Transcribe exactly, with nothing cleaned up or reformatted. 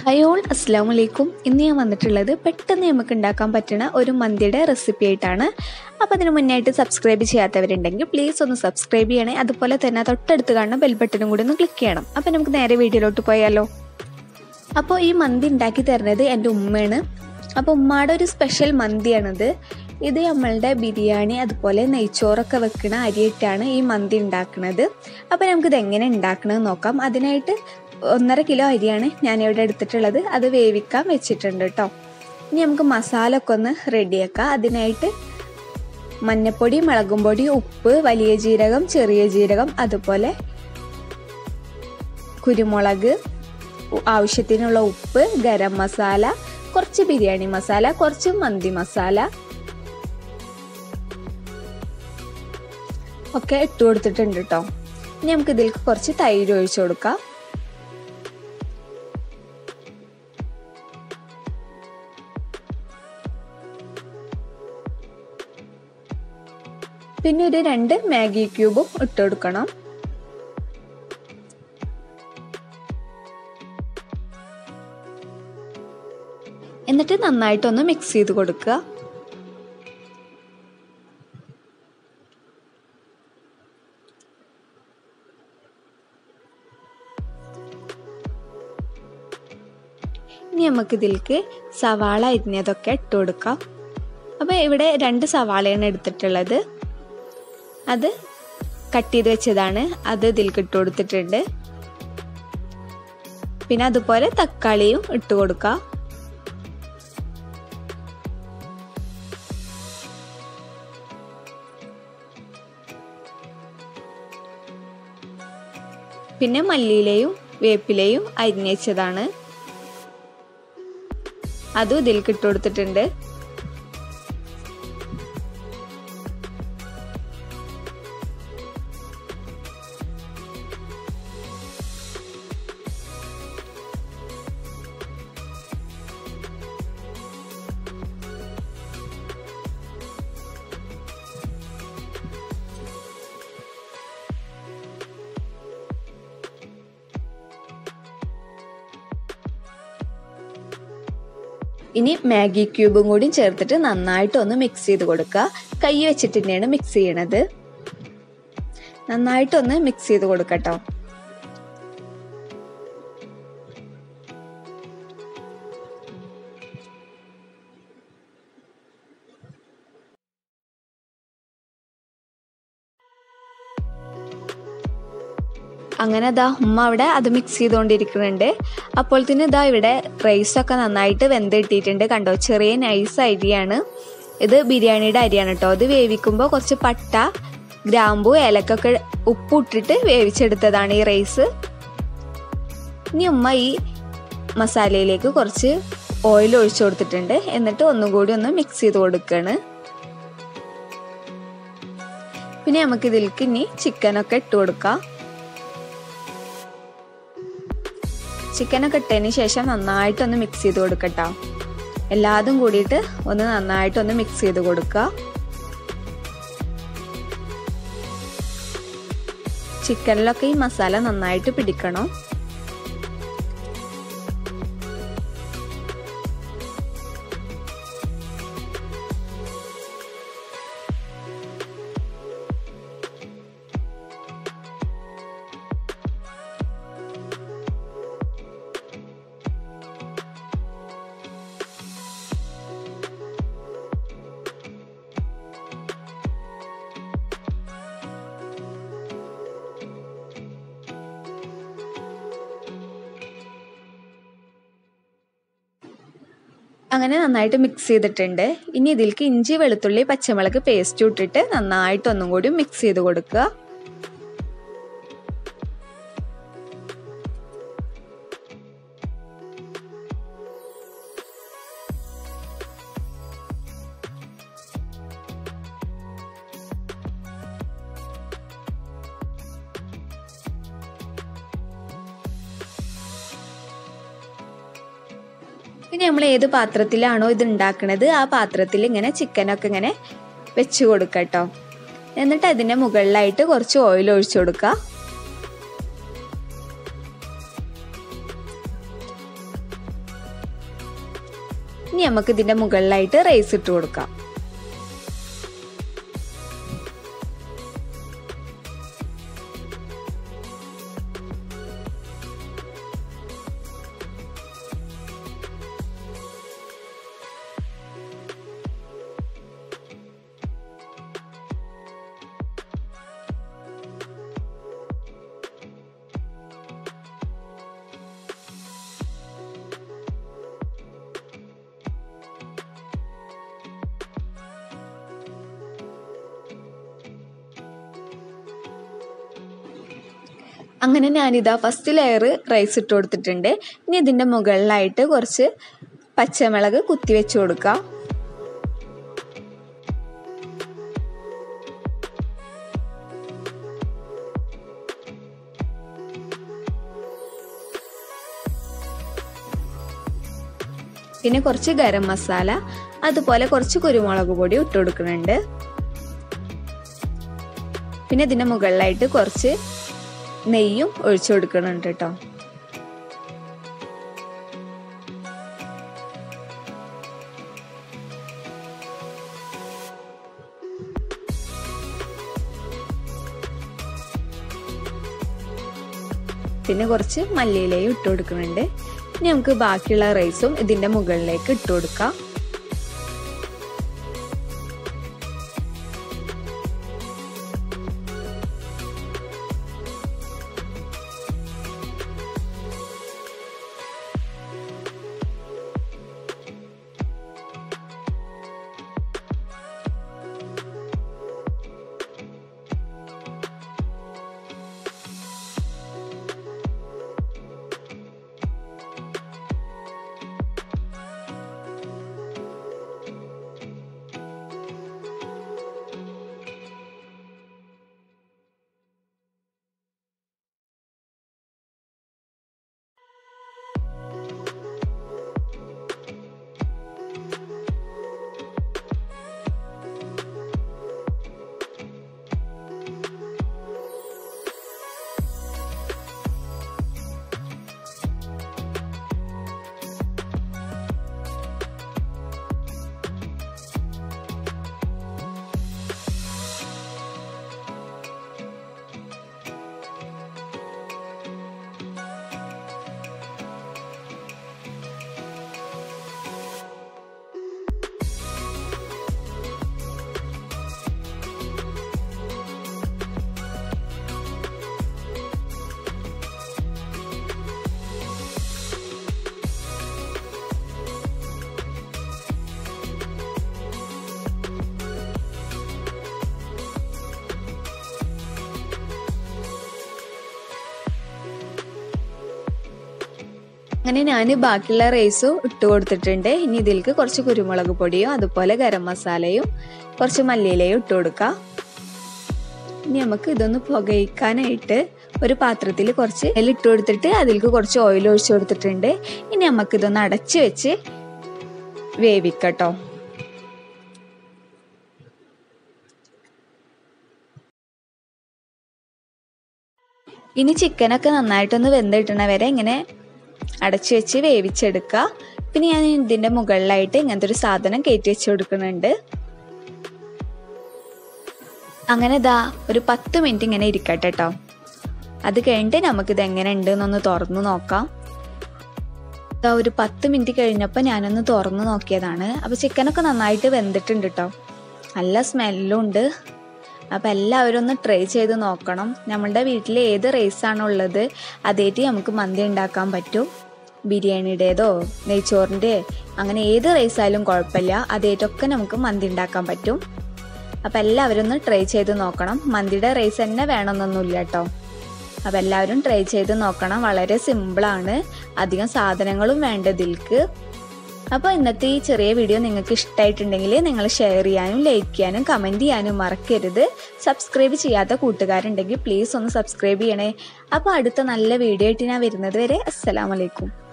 Hi all, അസ്സലാമു അലൈക്കും. ഇന്ന് ഞാൻ വന്നിട്ടുള്ളത് പെട്ടെന്ന് നമുക്ക് ഉണ്ടാക്കാൻ പറ്റുന്ന ഒരു മന്തിയുടെ റെസിപ്പി ആയിട്ടാണ്. അപ്പോൾ അതിന് മുന്നായിട്ട് സബ്സ്ക്രൈബ് ചെയ്യാത്തവരുണ്ടെങ്കിൽ പ്ലീസ് ഒന്ന് സബ്സ്ക്രൈബ് ചെയ്യണേ. അതുപോലെ തന്നെ തൊട്ടടുത്ത് കാണുന്ന ബെൽ ബട്ടണും കൂടി ഒന്ന് ക്ലിക്ക് ചെയ്യണം. അപ്പോൾ നമുക്ക് നേരെ വീഡിയോയിലോട്ട് പോയാലോ. അപ്പോൾ ഈ മന്തി ഉണ്ടാക്കി തരുന്നത് എൻ്റെ ഉമ്മയാണ്. അപ്പോൾ ഉമ്മയുടെ ഒരു സ്പെഷ്യൽ മന്തിയാണിത്. ഇത് നമ്മളുടെ ബിരിയാണി അതുപോലെ നെയ്ച്ചോറൊക്കെ വെക്കുന്ന അരിയിട്ടാണ് ഈ മന്തി ഉണ്ടാക്കുന്നത്. അപ്പോൾ നമുക്കിത് എങ്ങനെ ഉണ്ടാക്കണമെന്ന് നോക്കാം. അതിനായിട്ട് ഒന്നര കിലോ അരിയാണ് ഞാനിവിടെ എടുത്തിട്ടുള്ളത്. അത് വേവിക്കാൻ വെച്ചിട്ടുണ്ട് കേട്ടോ. ഇനി നമുക്ക് മസാല ഒക്കെ ഒന്ന് റെഡിയാക്കാം. അതിനായിട്ട് മഞ്ഞൾപ്പൊടി, മുളകും പൊടി, ഉപ്പ്, വലിയ ജീരകം, ചെറിയ ജീരകം, അതുപോലെ കുരുമുളക്, ആവശ്യത്തിനുള്ള ഉപ്പ്, ഗരം മസാല, കുറച്ച് ബിരിയാണി മസാല, കുറച്ച് മന്തി മസാല ഒക്കെ ഇട്ട് കൊടുത്തിട്ടുണ്ട് കേട്ടോ. ഇനി നമുക്ക് ഇതിലേക്ക് കുറച്ച് തൈര് ഒഴിച്ചു കൊടുക്കാം. പിന്നെ ഒരു രണ്ട് മാഗി ക്യൂബും ഇട്ട് കൊടുക്കണം. എന്നിട്ട് നന്നായിട്ടൊന്ന് മിക്സ് ചെയ്ത് കൊടുക്കുക. ഇനി നമുക്ക് ഇതിലേക്ക് സവാള അരിഞ്ഞതൊക്കെ ഇട്ട് കൊടുക്കാം. അപ്പോൾ ഇവിടെ രണ്ട് സവാളയാണ് എടുത്തിട്ടുള്ളത്. അത് കട്ട് ചെയ്ത് വെച്ചതാണ്. അത് ഇതിലേക്ക് ഇട്ട് കൊടുത്തിട്ടുണ്ട്. പിന്നെ അതുപോലെ തക്കാളിയും ഇട്ട് കൊടുക്കാം. പിന്നെ മല്ലിയിലയും വേപ്പിലയും അരിഞ്ഞ് വെച്ചതാണ്. അതും ഇതിലേക്ക് ഇട്ട് കൊടുത്തിട്ടുണ്ട്. ഇനി മാഗി ക്യൂബും കൂടി ചേർത്തിട്ട് നന്നായിട്ട് ഒന്ന് മിക്സ് ചെയ്ത് കൊടുക്കുക. കൈ വെച്ചിട്ട് തന്നെയാണ് മിക്സ് ചെയ്യണത്. നന്നായിട്ടൊന്ന് മിക്സ് ചെയ്ത് കൊടുക്കട്ടോ. അങ്ങനെ ഇതാ ഉമ്മ അവിടെ അത് മിക്സ് ചെയ്തുകൊണ്ടിരിക്കുന്നുണ്ട്. അപ്പോൾ തന്നെ ഇതാ ഇവിടെ റൈസൊക്കെ നന്നായിട്ട് വെന്ത് കിട്ടിയിട്ടുണ്ട്. കണ്ടോ, ചെറിയ നൈസ് അരിയാണ് ഇത്. ബിരിയാണിയുടെ അരിയാണ് കേട്ടോ. അത് വേവിക്കുമ്പോൾ കുറച്ച് പട്ട, ഗ്രാമ്പു, ഏലക്കൊക്കെ ഉപ്പിട്ടിട്ട് വേവിച്ചെടുത്തതാണ് ഈ റൈസ്. ഇനി ഉമ്മ ഈ മസാലയിലേക്ക് കുറച്ച് ഓയിൽ ഒഴിച്ചു കൊടുത്തിട്ടുണ്ട്. എന്നിട്ട് ഒന്നും കൂടി ഒന്ന് മിക്സ് ചെയ്ത് കൊടുക്കുകയാണ്. പിന്നെ നമുക്ക് ഇതിലേക്ക് ഇനി ചിക്കനൊക്കെ ഇട്ട് കൊടുക്കാം. ചിക്കനൊക്കെ ഇട്ടതിന് ശേഷം നന്നായിട്ടൊന്ന് മിക്സ് ചെയ്ത് കൊടുക്കട്ടോ. എല്ലാതും കൂടിയിട്ട് ഒന്ന് നന്നായിട്ടൊന്ന് മിക്സ് ചെയ്ത് കൊടുക്കുക. ചിക്കനിലൊക്കെ ഈ മസാല നന്നായിട്ട് പിടിക്കണം. അങ്ങനെ നന്നായിട്ട് മിക്സ് ചെയ്തിട്ടുണ്ട്. ഇനി ഇതിലേക്ക് ഇഞ്ചി, വെളുത്തുള്ളി, പച്ചമുളക് പേസ്റ്റ് ഇട്ടിട്ട് നന്നായിട്ട് ഒന്നും കൂടി മിക്സ് ചെയ്ത് കൊടുക്കുക. ഇനി നമ്മൾ ഏത് പാത്രത്തിലാണോ ഇത് ഉണ്ടാക്കുന്നത് ആ പാത്രത്തിൽ ഇങ്ങനെ ചിക്കനൊക്കെ ഇങ്ങനെ വെച്ച് കൊടുക്കട്ടോ. എന്നിട്ട് അതിൻ്റെ മുകളിലായിട്ട് കുറച്ച് ഓയിൽ ഒഴിച്ചു കൊടുക്കുക. ഇനി നമുക്ക് ഇതിൻ്റെ മുകളിലായിട്ട് റൈസ് ഇട്ട് കൊടുക്കാം. അങ്ങനെ ഞാനിതാ ഫസ്റ്റ് ലെയർ റൈസ് ഇട്ട് കൊടുത്തിട്ടുണ്ട്. ഇനി ഇതിൻ്റെ മുകളിലായിട്ട് കുറച്ച് പച്ചമുളക് കുത്തി വെച്ച് കൊടുക്കാം. പിന്നെ കുറച്ച് ഗരം മസാല, അതുപോലെ കുറച്ച് കുരുമുളക് പൊടി ഇട്ട് കൊടുക്കുന്നുണ്ട്. പിന്നെ ഇതിൻ്റെ മുകളിലായിട്ട് കുറച്ച് നെയ്യും ഒഴിച്ചു കൊടുക്കുന്നുണ്ട് കേട്ടോ. പിന്നെ കുറച്ച് മല്ലിയിലയും ഇട്ട് കൊടുക്കുന്നുണ്ട്. ഇനി നമുക്ക് ബാക്കിയുള്ള റൈസും ഇതിൻ്റെ മുകളിലേക്ക് ഇട്ട് കൊടുക്കാം. അങ്ങനെ ഞാൻ ബാക്കിയുള്ള റൈസും ഇട്ട് കൊടുത്തിട്ടുണ്ട്. ഇനി ഇതിലേക്ക് കുറച്ച് കുരുമുളക് പൊടിയും അതുപോലെ ഗരം മസാലയും കുറച്ച് മല്ലിയിലയും ഇട്ട് കൊടുക്കാം. ഇനി നമുക്ക് ഇതൊന്ന് പുകയിക്കാനായിട്ട് ഒരു പാത്രത്തിൽ കുറച്ച് എല്ലാം ഇട്ട് കൊടുത്തിട്ട് അതിലേക്ക് കുറച്ച് ഓയിൽ ഒഴിച്ചു കൊടുത്തിട്ടുണ്ട്. ഇനി നമുക്ക് ഇതൊന്ന് അടച്ച് വെച്ച് വേവിക്കട്ടോ. ഇനി ചിക്കനൊക്കെ നന്നായിട്ടൊന്ന് വെന്തിട്ടണ വരെ ഇങ്ങനെ അടച്ചു വെച്ച് വേവിച്ചെടുക്കുക. പിന്നെ ഞാൻ ഇതിൻ്റെ മുകളിലായിട്ട് ഇങ്ങനത്തെ ഒരു സാധനം കയറ്റി വെച്ച് കൊടുക്കുന്നുണ്ട്. അങ്ങനെ ഇതാ ഒരു പത്ത് മിനിറ്റ് ഇങ്ങനെ ഇരിക്കട്ടെ കേട്ടോ. അത് കഴിഞ്ഞിട്ട് നമുക്കിത് എങ്ങനെ ഉണ്ട് എന്നൊന്ന് തുറന്നു നോക്കാം. ഇതാ ഒരു പത്ത് മിനിറ്റ് കഴിഞ്ഞപ്പോൾ ഞാനൊന്ന് തുറന്നു നോക്കിയതാണ്. അപ്പോൾ ചിക്കനൊക്കെ നന്നായിട്ട് വെന്തിട്ടുണ്ട് കേട്ടോ. നല്ല സ്മെല്ലും ഉണ്ട്. അപ്പോൾ എല്ലാവരും ഒന്ന് ട്രൈ ചെയ്ത് നോക്കണം. നമ്മളുടെ വീട്ടിൽ ഏത് റൈസാണോ ഉള്ളത് അതേറ്റ് നമുക്ക് മന്തി ഉണ്ടാക്കാൻ പറ്റും. ബിരിയാണിയുടേതോ നെയ്ച്ചോറിൻ്റെ അങ്ങനെ ഏത് റൈസായാലും കുഴപ്പമില്ല, അതേറ്റൊക്കെ നമുക്ക് മന്തി ഉണ്ടാക്കാൻ പറ്റും. അപ്പോൾ എല്ലാവരും ഒന്ന് ട്രൈ ചെയ്ത് നോക്കണം. മന്തിയുടെ റൈസ് തന്നെ വേണമെന്നൊന്നുമില്ല കേട്ടോ. അപ്പോൾ എല്ലാവരും ട്രൈ ചെയ്ത് നോക്കണം. വളരെ സിമ്പിളാണ്, അധികം സാധനങ്ങളും വേണ്ടതിൽക്ക്. അപ്പോൾ ഇന്നത്തെ ഈ ചെറിയ വീഡിയോ നിങ്ങൾക്ക് ഇഷ്ടമായിട്ടുണ്ടെങ്കിൽ നിങ്ങൾ ഷെയർ ചെയ്യാനും ലൈക്ക് ചെയ്യാനും കമൻറ്റ് ചെയ്യാനും മറക്കരുത്. സബ്സ്ക്രൈബ് ചെയ്യാത്ത കൂട്ടുകാരുണ്ടെങ്കിൽ പ്ലീസ് ഒന്ന് സബ്സ്ക്രൈബ് ചെയ്യണേ. അപ്പോൾ അടുത്ത നല്ല വീഡിയോ ആയിട്ട് ഞാൻ വരുന്നത് വരെ അസ്സലാമു അലൈക്കും.